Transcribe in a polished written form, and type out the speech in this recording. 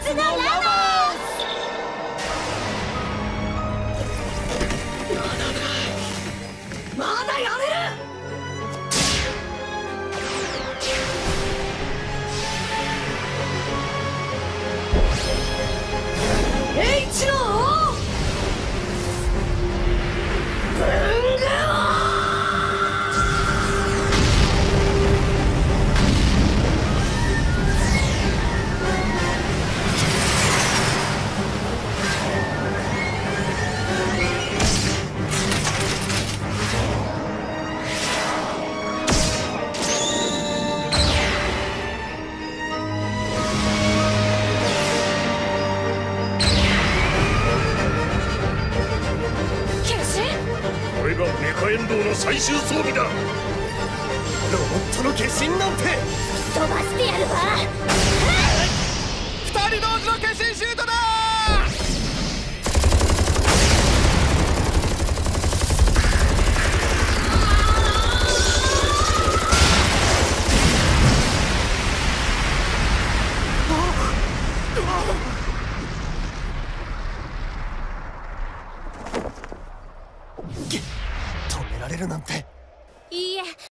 のラマス。まだやれる。H の文具これがメカエンドウの最終装備だ。ロボットの化身なんて飛ばしてやるわ。 二人同時の化身シュートだ。止められるなんて。